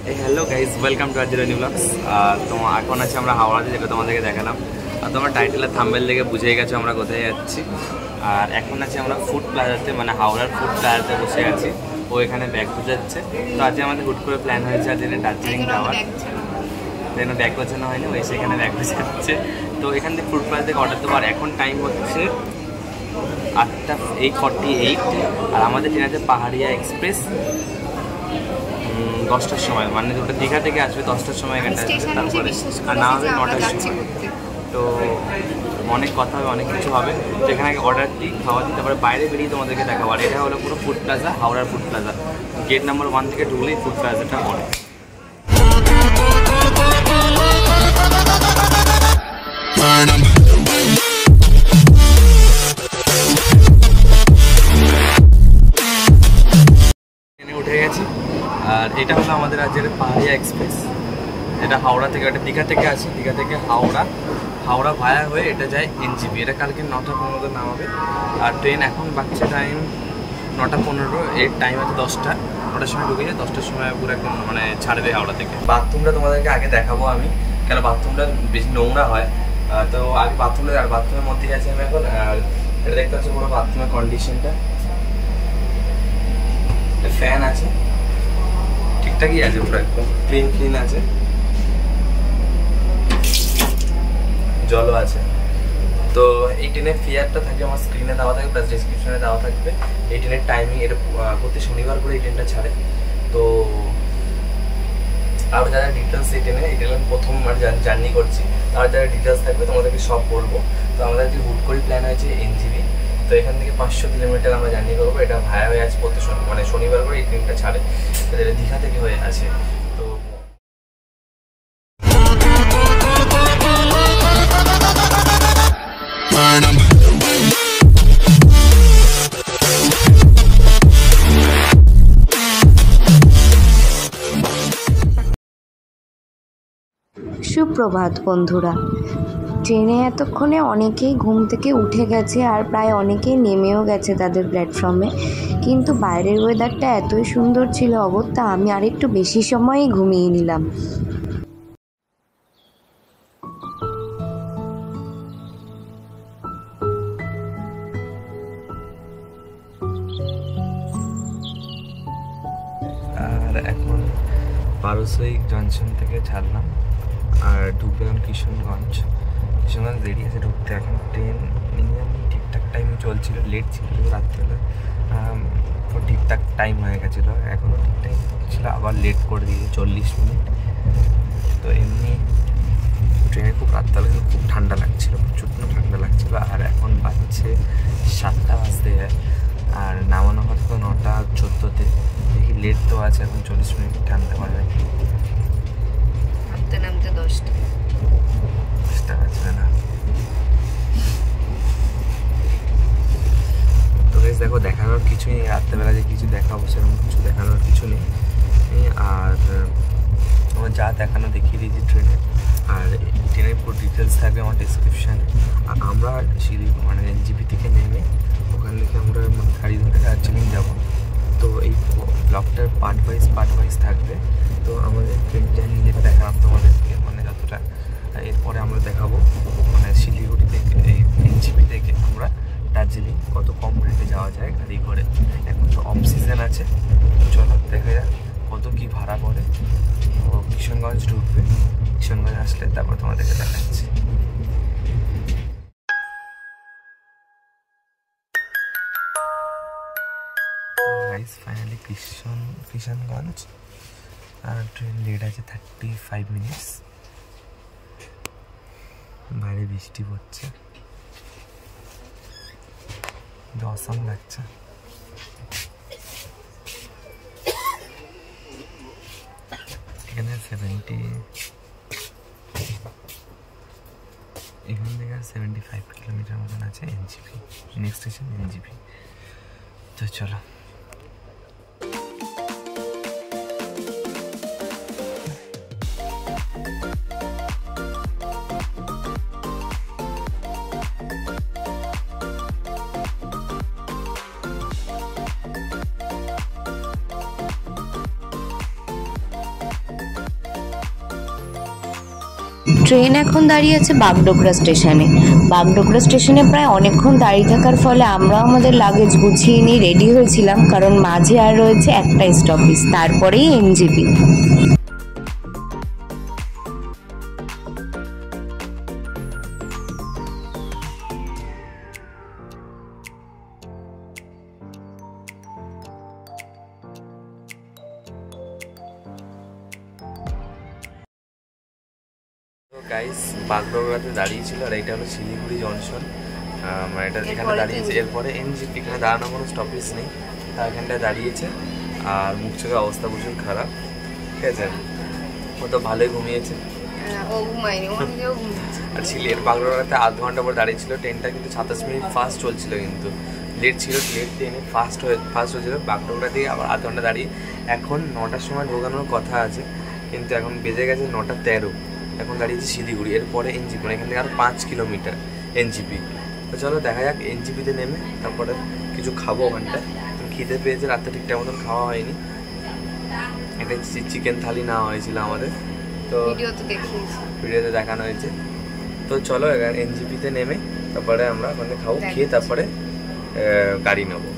Hello guys, welcome to আজরানি vlogs. তো এখন আছে আমরা হাওড়াতে, যেটা তোমাদেরকে দেখালাম। আর তোমরা টাইটেলের থাম্বনেল দেখে বুঝেই গেছো আমরা কোথায় যাচ্ছি। আর এখন আছে আমরা ফুড প্লাজাতে, মানে হাওড়ার ফুড প্লাজাতে বসে আছি। ও এখানে ব্যাগ বোঝাচ্ছে। তো আজকে আমাদের হুট করে প্ল্যান হয়েছে আজ দার্জিলিং যাওয়ার। যেন ব্যাগ গোছানো হয়নি, ওই সেখানে ব্যাগ গোছাচ্ছে। তো এখান থেকে ফুড প্লাজা থেকে অর্ডার দেবো। আর এখন টাইম হচ্ছে 8:48। আর আমাদের ট্রেন আছে পাহাড়িয়া এক্সপ্রেস 10টার সময়, মানে ওটা দীঘা থেকে আসবে 10টার সময় এখানে আসবে। তারপরে আর না হবে 9টার সময়। তো অনেক কথা হবে, অনেক কিছু হবে। তো এখানে আগে অর্ডার দিই, খাওয়া দিই, তারপরে বাইরে বেরিয়ে তোমাদেরকে দেখাবো। আর এটা হলো পুরো ফুড প্লাজা, হাওড়ার ফুড প্লাজা। গেট নাম্বার 1 থেকে ঢুকলেই ফুড প্লাজাটা পড়ে। উঠে গেছি। আর এটা হলো আমাদের আজকের পাহাড়িয়া এক্সপ্রেস। এটা হাওড়া থেকে, এটা দীঘা থেকে আসে। দীঘা থেকে হাওড়া ভায়া হয়ে এটা যায় এনজিপি। এটা কালকে 9:15 নামাবে। আর ট্রেন এখন বাচ্চা টাইম 9:15, এর টাইম আছে 10টা। 9টার সময় ঢুকে যায়, 10টার সময় পুরো একদম মানে ছাড়বে হাওড়া থেকে। বাথরুমটা তোমাদেরকে আগে দেখাবো আমি, কেন বাথরুমটা বেশি নোংরা হয়। তো আগে বাথরুমের মধ্যেই আছে আমি এখন। আর এটা দেখতে পাচ্ছি পুরো বাথরুমের কন্ডিশনটা। ফ্যান আছে, ঠিকঠাকই আছে, পুরো একদম ক্লিন আছে। জলও আছে। তো এই ট্রেনের ফেয়ারটা থাকবে আমার স্ক্রিনে দেওয়া থাকবে, প্লাস ডিসক্রিপশনে দেওয়া থাকবে। এই ট্রেনের টাইমিং, এটা প্রতি শনিবার করে এই ট্রেনটা ছাড়ে। তো আর যারা ডিটেলস এই ট্রেনে প্রথম জার্নি করছি, তার যারা ডিটেলস থাকবে তোমাদেরকে সব বলবো। তো আমাদের যে হুট করে প্ল্যান হয়েছে এনজিবি। তো এখান থেকে 500 কিলোমিটার আমরা জার্নি করবো। এটা ভায়া হয়ে আছে প্রতি মানে শনিবার করে এই ট্রেনটা ছাড়ে। এটা দীঘা থেকে হয়ে আছে। তো সুপ্রভাত বন্ধুরা। ট্রেনে এতক্ষণে অনেকেই ঘুম থেকে উঠে গেছে, আর প্রায় অনেকেই নেমেও গেছে তাদের প্ল্যাটফর্মে। কিন্তু বাইরের ওয়েদারটা এতই সুন্দর ছিল, অগত্যা আমি আর একটু বেশি সময়ই ঘুমিয়ে নিলাম। আর এখন পারসইক জংশন থেকে ছাড়লাম আর ঢুকবে এখন কিশনগঞ্জ রেডি আছে ঢুকতে। এখন ট্রেন মিনিমাম ঠিকঠাক টাইমে চলছিল, লেট ছিল রাত্রেবেলা। ঠিকঠাক টাইম হয়ে গেছিলো, এখনও ঠিক টাইম ছিল, আবার লেট করে দিয়েছে 40 মিনিট। তো এমনি ট্রেনে খুব রাত্রেবেলা খুব ঠান্ডা লাগছিলো, প্রচুর ঠান্ডা লাগছিলো। আর এখন বাজছে 7টা বাজতে যায়। আর নামানো হয়তো 9:14। দেখি লেট তো আছে, এখন 40 মিনিট টানতে পারবে। নামতে 10টা বাজবে না। তো বেশ দেখো, দেখানোর কিছুই নেই রাত্রেবেলা, যে কিছু দেখাবো সেরকম কিছু দেখানোর কিছু নেই। আর আমার যা দেখানো দেখিয়ে দিয়েছি ট্রেনে। আর ট্রেনের পুরো ডিটেলস থাকবে আমার ডিসক্রিপশানে। আর আমরা মানে এনজিপি থেকে নেমে ওখান থেকে আমরা গাড়ি ধরে দার্জিলিং যাবো। তো এই ব্লগটার পার্ট ওয়াইজ থাকবে। তো আমাদের ট্রেন জার্নি যেটা দেখালাম তোমাদেরকে, মানে যতটা। এরপরে আমরা দেখাবো মানে শিলিগুড়ি থেকে, এই এনজিপি থেকে আমরা দার্জিলিং কত কম রেটে যাওয়া যায় গাড়ি করে। এখন তো অফ সিজন আছে, চলো দেখা যাক কত কী ভাড়া পড়ে। ও কিশনগঞ্জ ঢুকবে, কিশনগঞ্জ আসলে তারপর তোমাদেরকে দেখাচ্ছি। ফাইনালি কিশনগঞ্জ। আর ট্রেন লেট আছে 35 মিনিটস। বাইরে বৃষ্টি পড়ছে, অসাম লাগছে। এখানে 70, এখান থেকে 75 কিলোমিটার মতন আছে এনজিপি। Next station NJP. তো চলো। ট্রেন এখন দাঁড়িয়ে আছে বাগডোগরা স্টেশনে। বাগডোগরা স্টেশনে প্রায় অনেকক্ষণ দাঁড়িয়ে থাকার ফলে আমরাও আমাদের লাগেজ গুছিয়ে নিয়ে রেডি হয়েছিলাম, কারণ মাঝে আর রয়েছে একটা স্টপেজ, তারপরেই এনজেপি। গাইস বাগডোগরাতে দাঁড়িয়েছিল, আর এটা হলো শিলিগুড়ি জংশন। মানে এটা এখানে দাঁড়িয়েছে, এরপরে এনজিপি, এখানে দাঁড়ানোর কোনো স্টপেজ নেই, তার এখানটায় দাঁড়িয়েছে। আর মুখ চোখের অবস্থা প্রচুর খারাপ, ঠিক আছে। ও তো ভালোই ঘুমিয়েছে। আর এর বাগডোগরাতে আধ ঘন্টা পর দাঁড়িয়েছিল ট্রেনটা, কিন্তু 27 মিনিট ফাস্ট চলছিল, কিন্তু লেট ছিল, লেট ট্রেনে ফাস্ট হয়েছিল। বাগডোগরা দিয়ে আবার আধ ঘন্টা দাঁড়িয়ে এখন 9টার সময় ঢোকানোর কথা আছে, কিন্তু এখন বেজে গেছে 9:13। এখন দাঁড়িয়েছি শিলিগুড়ি, এরপরে এনজিপি, মানে এখান থেকে আরও 5 কিলোমিটার এনজিপি। তো চলো দেখা যাক এনজিপিতে নেমে তারপরে কিছু খাবো ওখানটায়। খিদে পেয়েছে, রাতে ঠিকঠাক মতন খাওয়া হয়নি, একটা চিকেন থালি নেওয়া হয়েছিল আমাদের, তো ভিডিওতে দেখানো হয়েছে। তো চলো এনজিপিতে নেমে তারপরে আমরা ওখানে খাবো, খেয়ে তারপরে গাড়ি নেবো।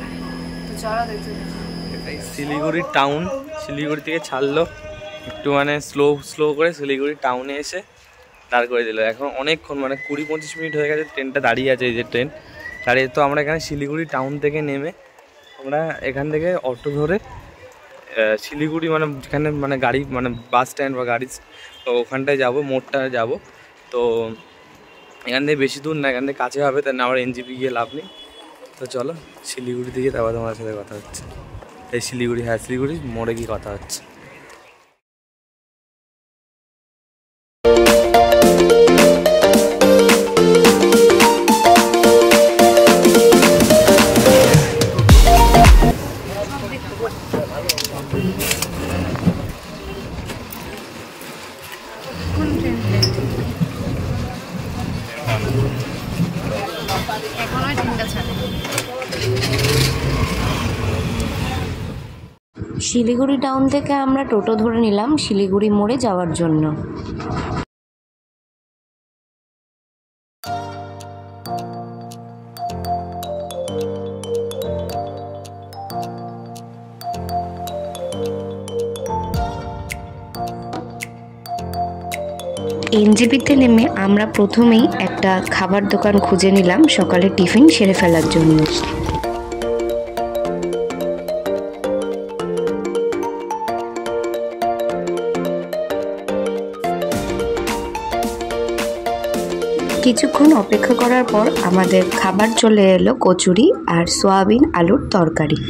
শিলিগুড়ি টাউন, শিলিগুড়ি থেকে ছাড়লো একটু, মানে স্লো করে শিলিগুড়ি টাউনে এসে দাঁড় করে দিল। এখন অনেকক্ষণ, মানে 20-25 মিনিট হয়ে গেছে ট্রেনটা দাঁড়িয়ে আছে, এই যে ট্রেন দাঁড়িয়ে। তো আমরা এখানে শিলিগুড়ি টাউন থেকে নেমে আমরা এখান থেকে অটো ধরে শিলিগুড়ি, মানে যেখানে মানে গাড়ি, মানে বাস স্ট্যান্ড বা গাড়ি, তো ওখানটায় যাবো, মোড়টা যাব। তো এখান থেকে বেশি দূর না, এখান থেকে কাছে হবে, তাই না আবার এনজিপি গিয়ে লাভ নেই। তো চলো শিলিগুড়ি দিকে তারপর তোমার সাথে কথা হচ্ছে। এই শিলিগুড়ি, হ্যাঁ শিলিগুড়ি মোড়ে গিয়ে কথা হচ্ছে। শিলিগুড়ি টাউন থেকে আমরা টোটো ধরে নিলাম শিলিগুড়ি মোড়ে যাওয়ার জন্য। এনজেপিতে নেমে আমরা প্রথমেই একটা খাবার দোকান খুঁজে নিলাম সকালে টিফিন সেরে ফেলার জন্য। কিছুক্ষণ অপেক্ষা করার পর আমাদের খাবার চলে এলো, কচুরি আর সয়াবিন আলুর তরকারি।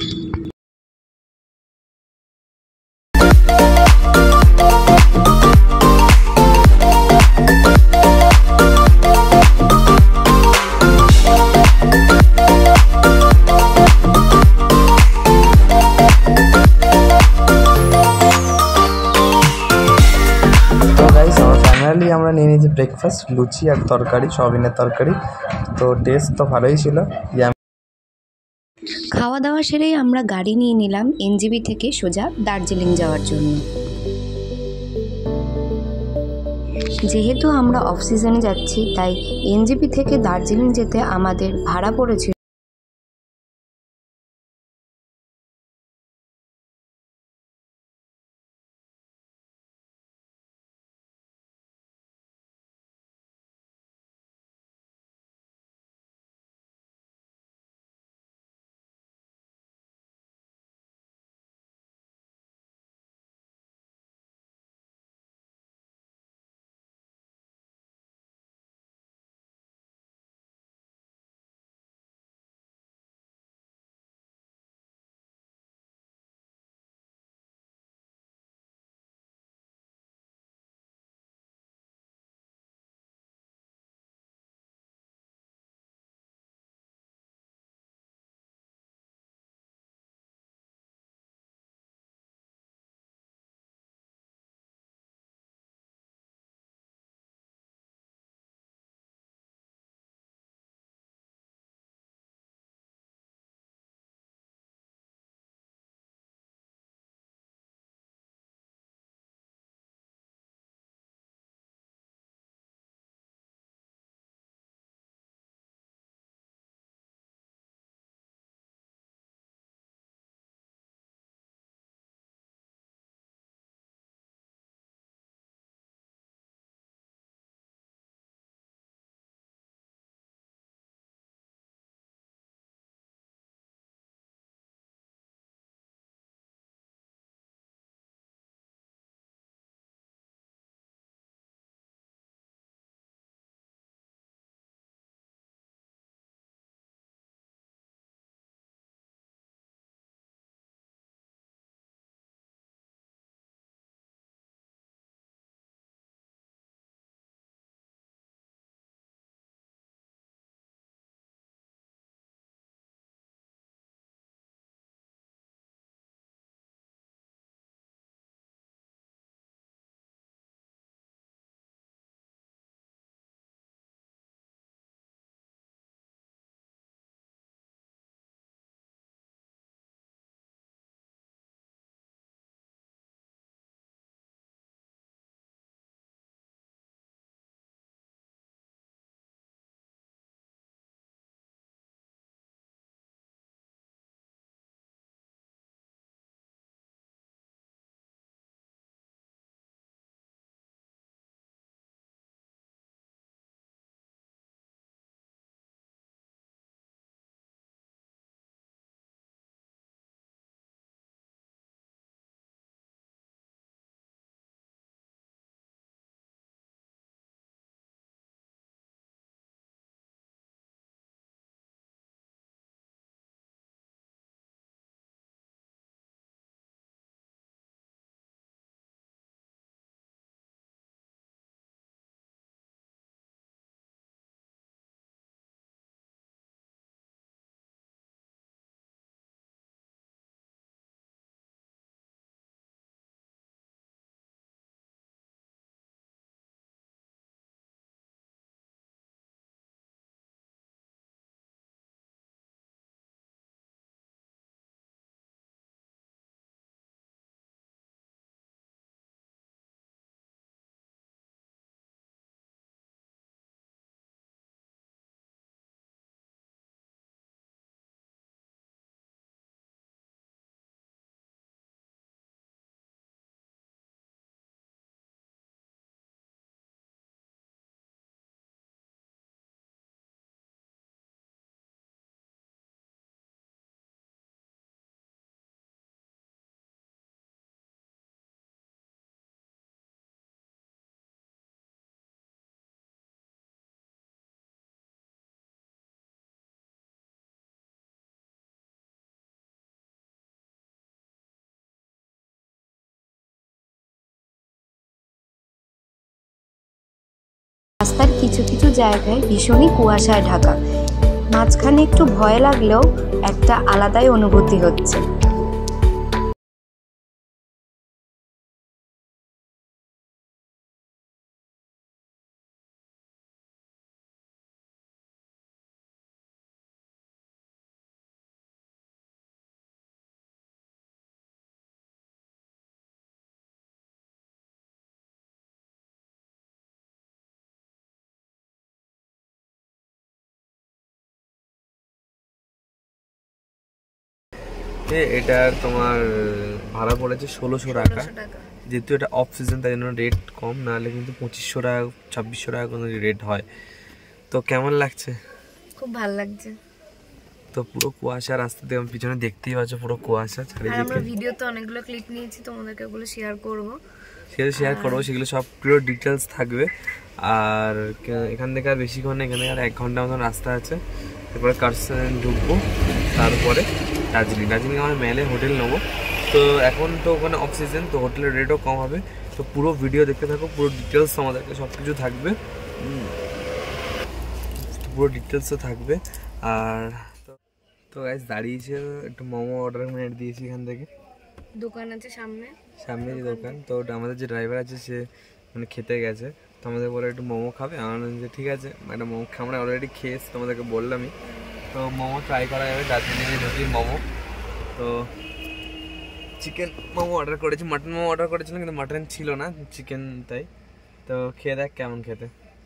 ফাইনালি আমরা নিয়ে নিয়েছি ব্রেকফাস্ট, লুচি আর তরকারি, সয়াবিনের তরকারি। তো টেস্ট তো ভালোই ছিল। খাওয়া দাওয়া সেরেই আমরা গাড়ি নিয়ে নিলাম এনজেপি থেকে সোজা দার্জিলিং যাওয়ার জন্য। যেহেতু আমরা অফ সিজনে যাচ্ছি, তাই এনজেপি থেকে দার্জিলিং যেতে আমাদের ভাড়া পড়েছিল রাস্তার কিছু কিছু জায়গায় ভীষণই কুয়াশায় ঢাকা, মাঝখানে একটু ভয় লাগলেও একটা আলাদাই অনুভূতি হচ্ছে। এটা তোমার ভাড়া পড়েছে 1600 টাকা, যেহেতু এটা অফ সিজন তাই জন্য রেট কম, নাহলে কিন্তু 2500 টাকা 2600 টাকা কোনো রেট হয়। তো কেমন লাগছে? খুব ভালো লাগছে। তো পুরো কুয়াশা, রাস্তা দিয়ে পিছনে দেখতেই পাচ্ছ পুরো কুয়াশা চারিদিকে। আমরা ভিডিওতে অনেকগুলো ক্লিপ নিয়েছি, তোমাদেরকে ওগুলো শেয়ার করবো, সেগুলো সব পুরো ডিটেলস থাকবে। আর এখান থেকে আর বেশিক্ষণ, এখানে আর 1 ঘন্টা মতন রাস্তা আছে, এরপরে কার্সেন ঢুকবো, তারপরে দার্জিলিং আমার মেলে হোটেল নেবো। তো এখন তো ওখানে অফ সিজন, তো হোটেলের রেটও কম হবে। তো পুরো ভিডিও দেখতে থাকো, পুরো ডিটেলস আমাদেরকে সব কিছু থাকবে, পুরো ডিটেলসও থাকবে। আর তো গাইস দাঁড়িয়েছে, একটু মোমো অর্ডার দিয়েছি এখান থেকে, দোকান আছে সামনে যে দোকান। তো আমাদের যে ড্রাইভার আছে সে মানে খেতে গেছে, তো আমাদের বলে একটু মোমো খাবে। আমার যে ঠিক আছে, একটা মোমো আমরা অলরেডি খেয়েছি, তোমাদেরকে বললামই। তো মোমো ট্রাই করা যাবে, দার্জিলিংয়ে নদীর মোমো। তো চিকেন মোমো অর্ডার করেছি, মাটন মোমো অর্ডার করেছিলাম কিন্তু মাটন ছিল না, চিকেন তাই। তো খেয়ে দেখ কেমন খেতে।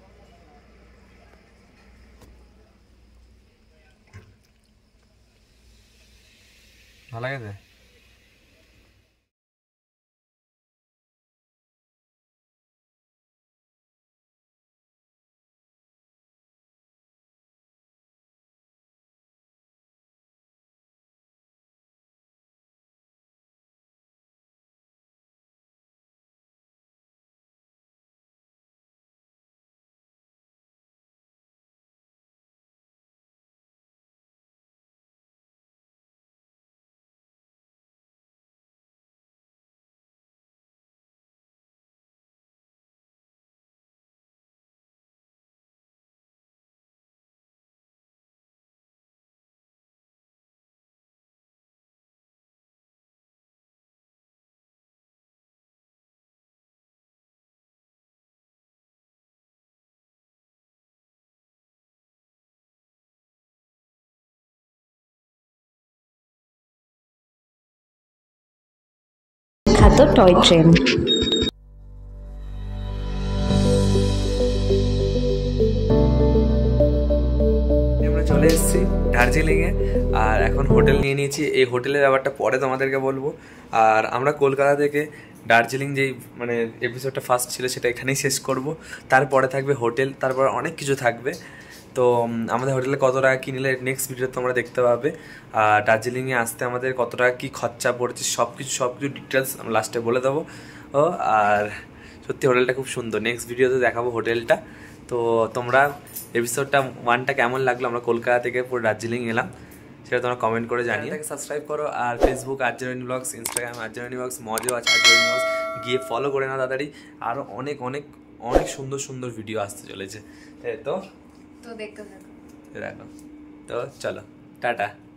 ভালো লাগেছে? বিখ্যাত টয় ট্রেন। আমরা চলে এসেছি দার্জিলিংয়ে, আর এখন হোটেল নিয়ে নিয়েছি। এই হোটেলের ব্যাপারটা পরে তোমাদেরকে বলবো। আর আমরা কলকাতা থেকে দার্জিলিং যেই মানে এপিসোডটা ফার্স্ট ছিল সেটা এখানেই শেষ করব। তারপরে থাকবে হোটেল, তারপর অনেক কিছু থাকবে। তো আমাদের হোটেলে কত টাকা কী নিলে নেক্সট ভিডিওতে তোমরা দেখতে পাবে। আর দার্জিলিংয়ে আসতে আমাদের কত টাকা কী খরচা পড়েছে সব কিছু ডিটেলস আমরা লাস্টে বলে দেবো। আর সত্যি হোটেলটা খুব সুন্দর, নেক্সট ভিডিওতে দেখাবো হোটেলটা। তো তোমরা এপিসোডটা 1টা কেমন লাগলো, আমরা কলকাতা থেকে পুরো দার্জিলিং এলাম, সেটা তোমরা কমেন্ট করে জানিয়ে সাবস্ক্রাইব করো। আর Facebook R journey vlogs, Instagram R journey vlogs, মজও আছে আরজেরনি ব্লগস, গিয়ে ফলো করে নাও তাড়াতাড়ি। আরও অনেক অনেক অনেক সুন্দর সুন্দর ভিডিও আসতে চলেছে। তো দেখো, তো চলো টাটা।